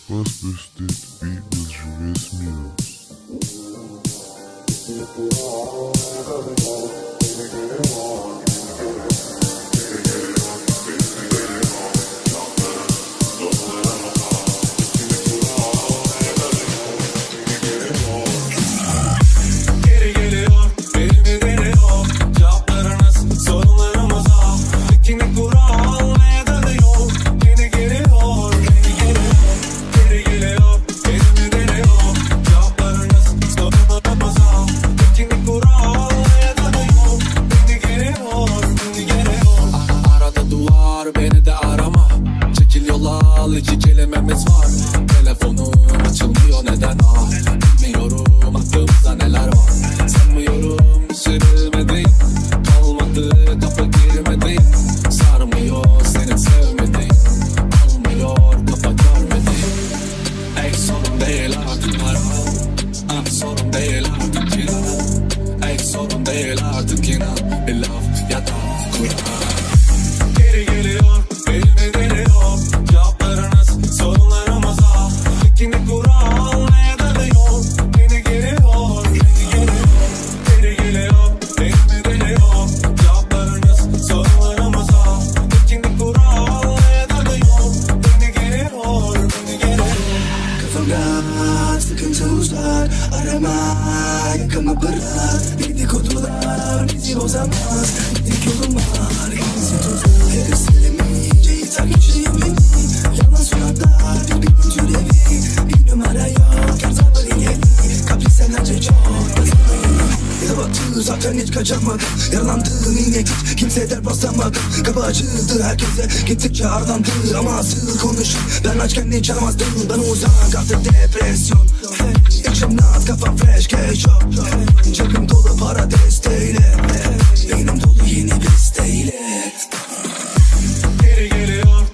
First boosted beat with Julius Muse. Beni de arama, çekil yola al, iki kelimemiz var. Telefonum açılmıyor neden bilmiyorum aklımda neler var. Sanmıyorum düşürülmedi, kalmadı kapı girmedi. Sarmıyor seni sevmedi, almıyor kafa görmedi. Ey sorun değil artık para, sorun değil artık inan. Ey sorun değil artık inan, bir laf ya da Kur'an. Geri geliyor, elime deniyor cevaplarınız sorunlarımıza. Tekini kural neye dönüyor? Beni geliyor, beni geliyor. Geri geliyor, elime deniyor cevaplarınız sorunlarımıza. Tekini kural neye dönüyor? Beni geliyor, beni geliyor. Kafamda sıkıntı uzar, arama yakamı bırak. Dedikodular bizi bozamaz, tek yolum var, gerisi tuzak. Her söylemeyince yeter güçlüyüm benim. Yalan suratlar birbirinin türevi. Bir numara yok, kartalların yeri. Kaprisenlerce çok, yazılmayın. Ya battı zaten hiç kaçamadım. Yaralandım yine git, kimse der basamadım. Kapı açıldı herkese, gittikçe ardlandı. Ama asıl konuşun, ben açken hiç aramazdım. Bana uzak artık depresyon. İçim rahat, kafam fresh, cash yok. Cebim dolu para desteğiyle. Beynim dolu yeni besteyle. Geri geliyor,